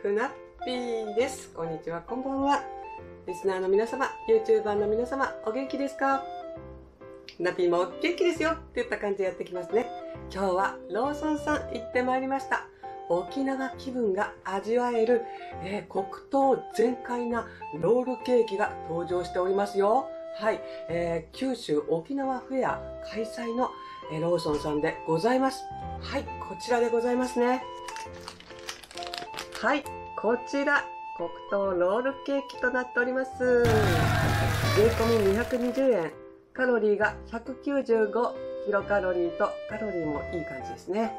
ふなっぴーです。こんにちは、こんばんは。リスナーの皆様、YouTuber の皆様、お元気ですか？なっぴーも元気ですよっていった感じでやってきますね。今日はローソンさん行ってまいりました。沖縄気分が味わえる、黒糖全開なロールケーキが登場しておりますよ。はい、九州沖縄フェア開催の、ローソンさんでございます。はい、こちらでございますね。はい、こちら黒糖ロールケーキとなっております。税込み220円、カロリーが195キロカロリーとカロリーもいい感じですね。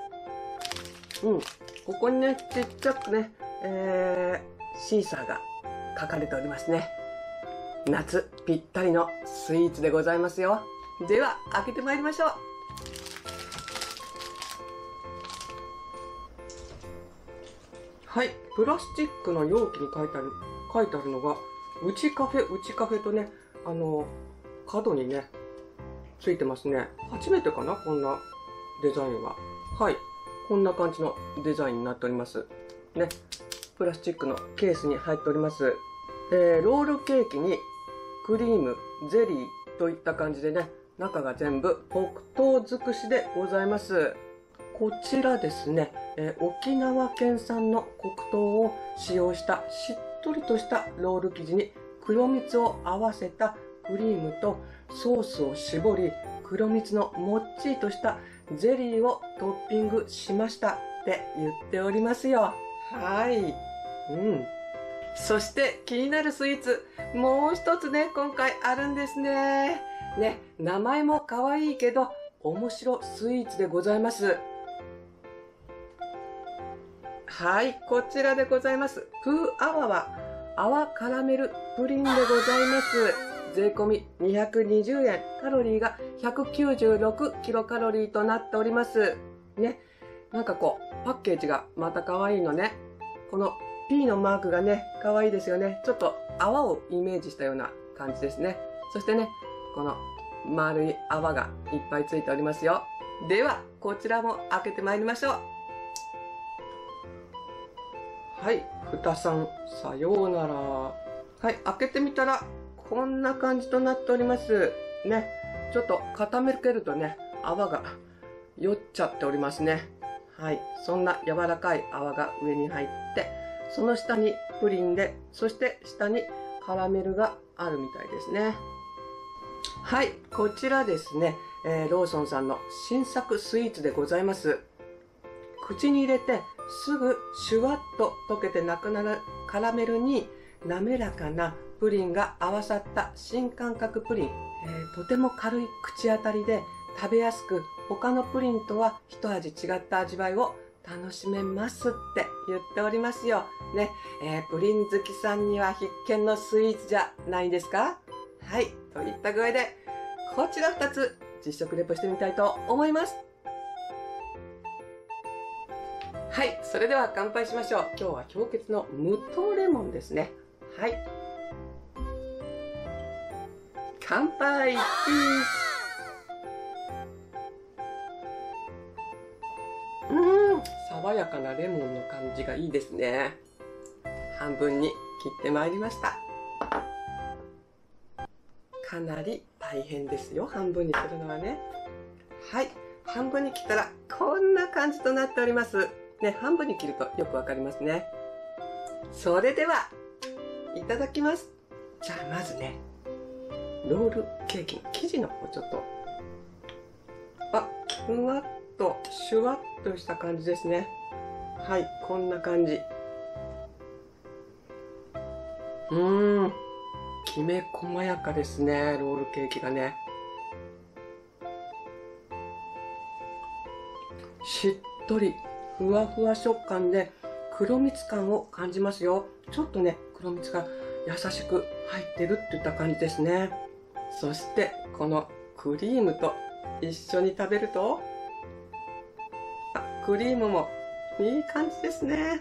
ここにね、ちっちゃくね、シーサーが書かれておりますね。夏ぴったりのスイーツでございますよ。では、開けてまいりましょう。はい、プラスチックの容器に書いてあるのが、うちカフェとね、角にね、ついてますね。初めてかな、こんなデザインは。はい。こんな感じのデザインになっております。ね。プラスチックのケースに入っております。ロールケーキにクリーム、ゼリーといった感じでね、中が全部黒糖尽くしでございます。こちらですね、沖縄県産の黒糖を使用したしっとりとしたロール生地に黒蜜を合わせたクリームとソースを絞り、黒蜜のもっちりとしたゼリーをトッピングしましたって言っておりますよ。はい。そして気になるスイーツ、もう一つね、今回あるんですね。ね、名前も可愛いけど、面白スイーツでございます。はい、こちらでございます。プーアワは泡カラメルプリンでございます。税込み220円、カロリーが196キロカロリーとなっております。ね、なんかこう、パッケージがまた可愛いのね。この P のマークがね、可愛いですよね。ちょっと泡をイメージしたような感じですね。そしてね、この丸い泡がいっぱいついておりますよ。では、こちらも開けてまいりましょう。はい、ふたさん、さようなら。はい、開けてみたら、こんな感じとなっております。ね、ちょっと傾けるとね、泡が酔っちゃっておりますね。はい、そんな柔らかい泡が上に入って、その下にプリンで、そして下にカラメルがあるみたいですね。はい、こちらですね、ローソンさんの新作スイーツでございます。口に入れてすぐシュワッと溶けてなくなるカラメルに滑らかなプリンが合わさった新感覚プリン。とても軽い口当たりで食べやすく、他のプリンとは一味違った味わいを楽しめますって言っておりますよ。ね、プリン好きさんには必見のスイーツじゃないですか？はい、といった具合で、こちら2つ実食レポしてみたいと思います。はい、それでは乾杯しましょう。今日は氷結の無糖レモンですね。はい。乾杯ピース。爽やかなレモンの感じがいいですね。半分に切ってまいりました。かなり大変ですよ、半分にするのはね。はい、半分に切ったらこんな感じとなっております。ね、半分に切るとよくわかりますね。それでは、いただきます。じゃあまずね、ロールケーキの生地の方ちょっと、ふわっと、シュワッとした感じですね。はい、こんな感じ。きめ細やかですね、ロールケーキがね。しっとり、ふわふわ食感で黒蜜感を感じますよ。ちょっとね、黒蜜が優しく入ってるっていった感じですね。そして、このクリームと一緒に食べると、クリームもいい感じですね。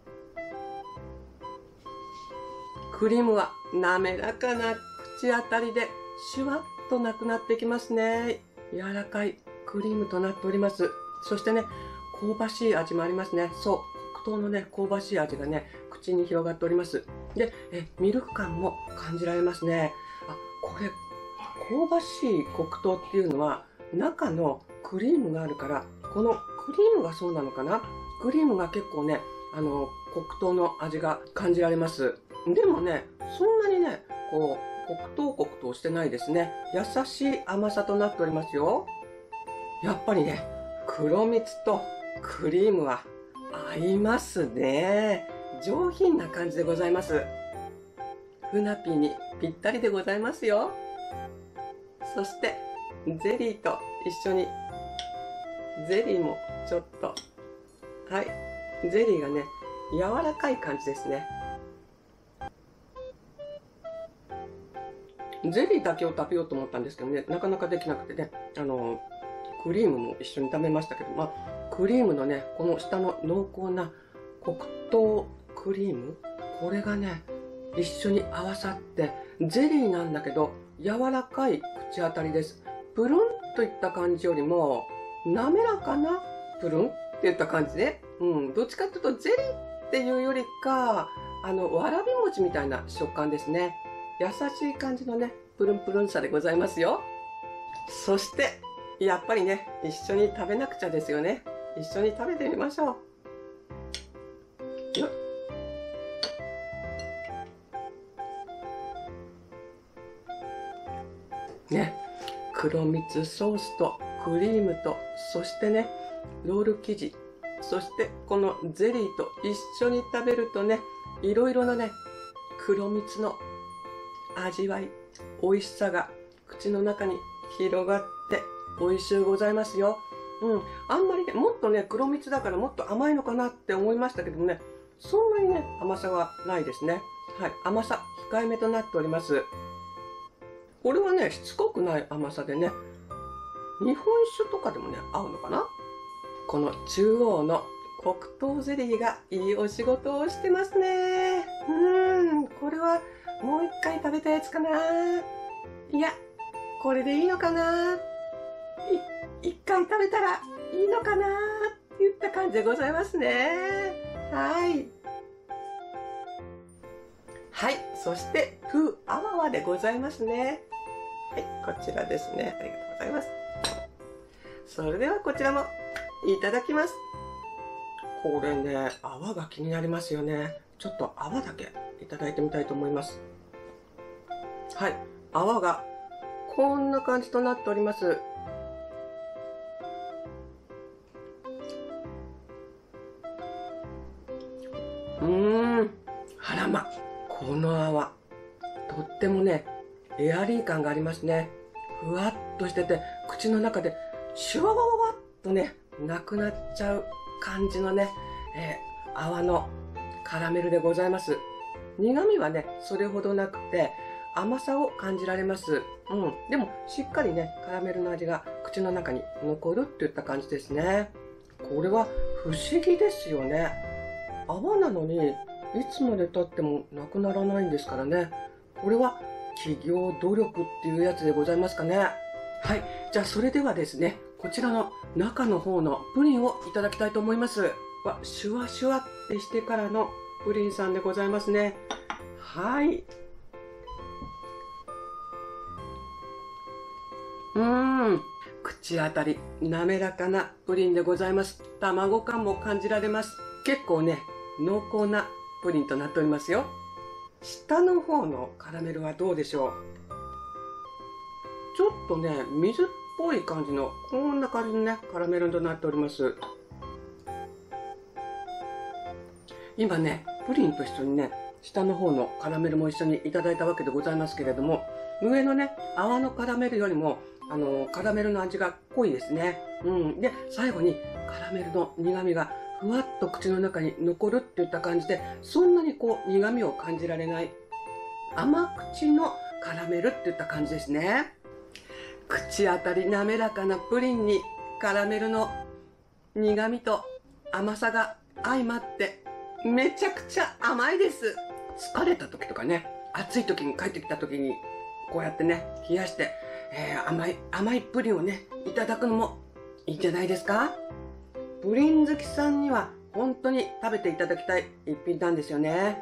クリームは滑らかな口当たりでシュワッとなくなってきますね。柔らかいクリームとなっております。そしてね、香ばしい味もありますね。そう、 糖のね、香ばしい味がね、口に広がっております。で、ミルク感も感じられますね。あ、これ、香ばしい黒糖っていうのは、中のクリームがあるから、このクリームがそうなのかな？クリームが結構ね、黒糖の味が感じられます。でもね、そんなにね、こう、黒糖してないですね。優しい甘さとなっておりますよ。やっぱりね、黒蜜とクリームは合いますね。上品な感じでございます。ふなぴーにぴったりでございますよ。そして、ゼリーと一緒に、ゼリーもちょっと、はい、ゼリーがね、柔らかい感じですね。ゼリーだけを食べようと思ったんですけどね、なかなかできなくてね、クリームも一緒に食べましたけど、まあ、クリームのね、この下の濃厚な黒糖クリーム、これがね、一緒に合わさって、ゼリーなんだけど、柔らかい口当たりです。プルンといった感じよりも、滑らかなプルンっていった感じで、どっちかというとゼリーっていうよりか、わらび餅みたいな食感ですね。優しい感じのね、プルンプルンさでございますよ。そして、やっぱりね、一緒に食べなくちゃですよね。一緒に食べてみましょう。よっ。ね、黒蜜ソースとクリームと、そしてね、ロール生地、そしてこのゼリーと一緒に食べるとね、いろいろなね、黒蜜の味わい、美味しさが口の中に広がって美味しゅうございますよ。あんまりね、もっとね、黒蜜だからもっと甘いのかなって思いましたけどもね、そんなにね、甘さはないですね。はい、甘さ控えめとなっております。これはね、しつこくない甘さでね、日本酒とかでもね、合うのかな？この中央の黒糖ゼリーがいいお仕事をしてますね。これはもう一回食べたやつかな。いや、これでいいのかな。一回食べたらいいのかなっていった感じでございますね。はい。はい。そして、フーアワワでございますね。はい。こちらですね。ありがとうございます。それではこちらもいただきます。これね、泡が気になりますよね。ちょっと泡だけいただいてみたいと思います。はい。泡がこんな感じとなっております。あらま、この泡、とってもね、エアリー感がありますね。ふわっとしてて、口の中でシュワワワワッとね、なくなっちゃう感じのね、泡のカラメルでございます。苦味はね、それほどなくて、甘さを感じられます。でも、しっかりね、カラメルの味が口の中に残るっていった感じですね。これは不思議ですよね。泡なのに、いつまで経ってもなくならないんですからね。これは企業努力っていうやつでございますかね。はい。じゃあそれではですね、こちらの中の方のプリンをいただきたいと思います。シュワシュワってしてからのプリンさんでございますね。はい。口当たり滑らかなプリンでございます。卵感も感じられます。結構ね、濃厚なプリンとなっておりますよ。下の方のカラメルはどうでしょう。ちょっとね、水っぽい感じの、こんな感じのね、カラメルとなっております。今ね、プリンと一緒にね、下の方のカラメルも一緒にいただいたわけでございますけれども、上のね、泡のカラメルよりも、カラメルの味が濃いですね。で、最後にカラメルの苦味がふわっと口の中に残るっていった感じで、そんなにこう苦味を感じられない甘口のカラメルっていった感じですね。口当たり滑らかなプリンにカラメルの苦味と甘さが相まってめちゃくちゃ甘いです。疲れた時とかね、暑い時に帰ってきた時にこうやってね、冷やして、甘いプリンをね、いただくのもいいんじゃないですか。プリン好きさんには本当に食べていただきたい一品なんですよね。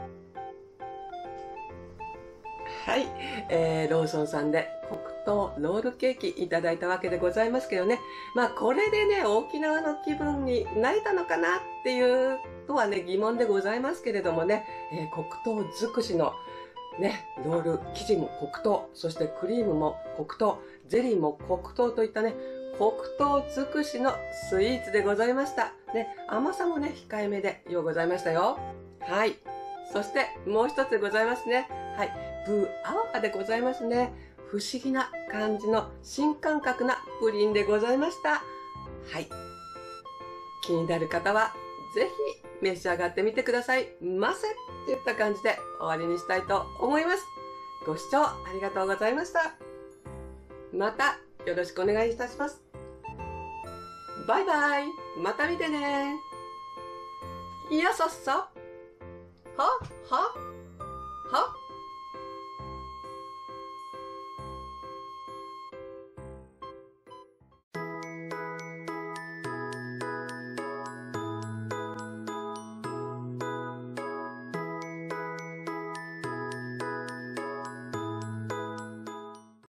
はい、ローソンさんで黒糖ロールケーキいただいたわけでございますけどね。まあこれでね、沖縄の気分になれたのかなっていうとはね、疑問でございますけれどもね、黒糖尽くしのね、ロール生地も黒糖、そしてクリームも黒糖、ゼリーも黒糖といったね、黒糖尽くしのスイーツでございました。ね、甘さもね、控えめでようございましたよ。はい。そしてもう一つでございますね。はい。ブーアワーでございますね。不思議な感じの新感覚なプリンでございました。はい。気になる方はぜひ召し上がってみてくださいませっていった感じで終わりにしたいと思います。ご視聴ありがとうございました。またよろしくお願いいたします。バイバイ。また見てね。いやそっそ。は